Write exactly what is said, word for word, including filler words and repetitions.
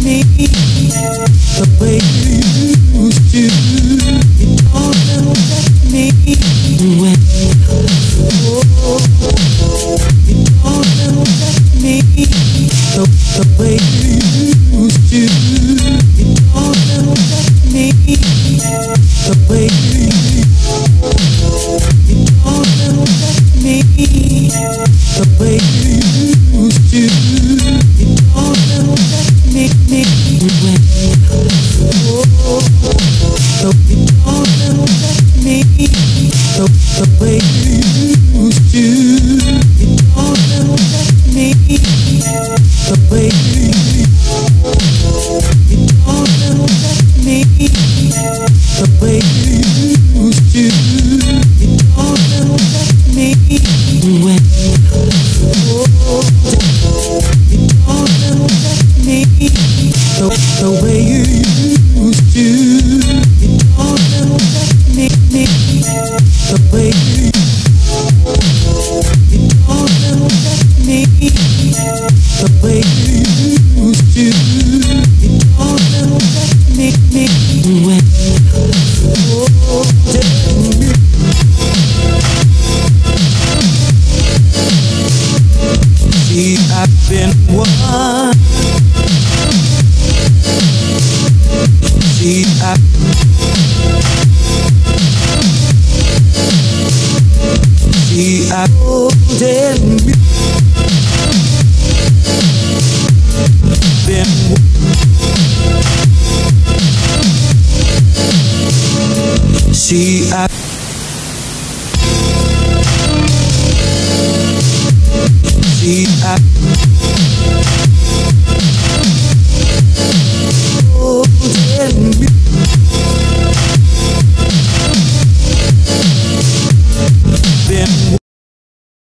me the way you used to. You don't let me when oh, you don't let me the, the way you used to. You don't let me the way you you don't let me the way you used to. You don't let me me when oh, so you don't let me the, the way you used to. You don't let me the way you you don't let me the way you used to. You don't let me when oh, you don't let me the, the way you used to. You don't let me me the way you you don't let me the way you used to. You don't let me me when oh, see, I've been one. See, I see, I tell me been see, I